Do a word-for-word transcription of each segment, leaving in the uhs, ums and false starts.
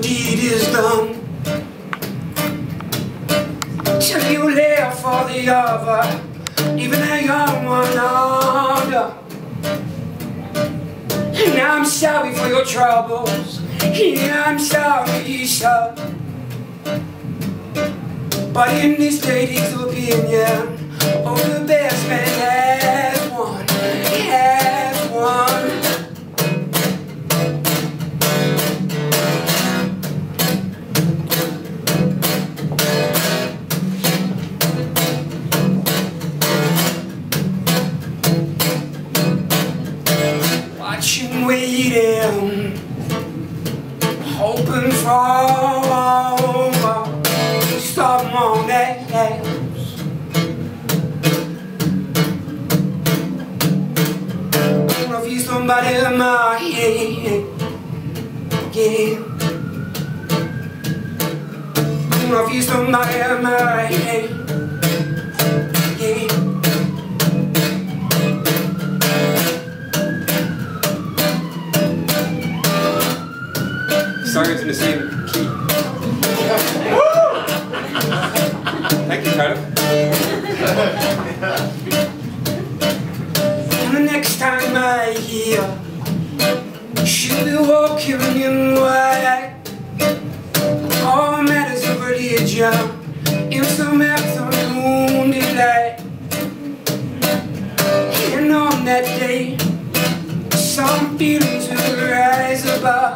deed is done. Till you live for the other, even a young one under. And I'm sorry for your troubles, yeah, I'm sorry, sir. But in this lady's opinion, oh, the best man has won, has won. Watching, waiting, hoping for someone else. I wanna feel somebody in my head, yeah. I wanna feel somebody in my head, yeah. Song is in the same key. Thank you, Carter. And the next time I hear she'll be walking in white, all matters of religion in some afternoon delight. And on that day, some feelings will rise above.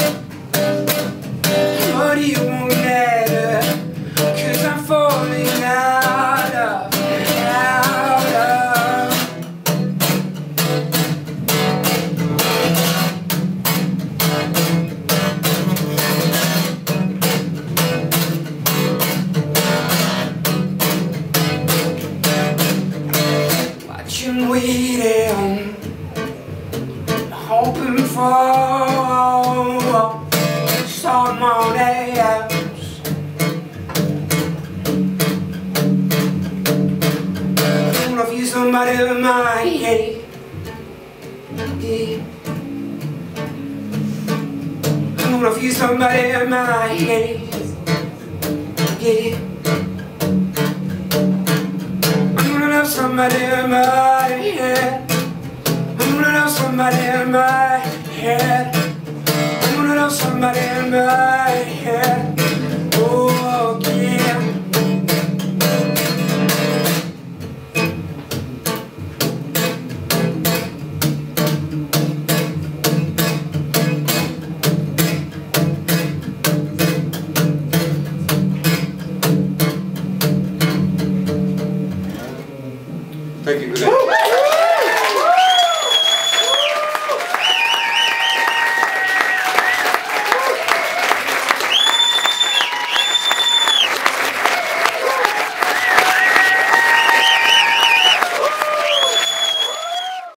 But it won't matter, 'cause I'm falling out of, out of. Watching, waiting, hoping for someone else. I wanna feel somebody in my head, yeah. I wanna feel somebody in my head, yeah. I wanna love somebody in my head. I wanna love somebody in my head. I wanna love somebody in my head.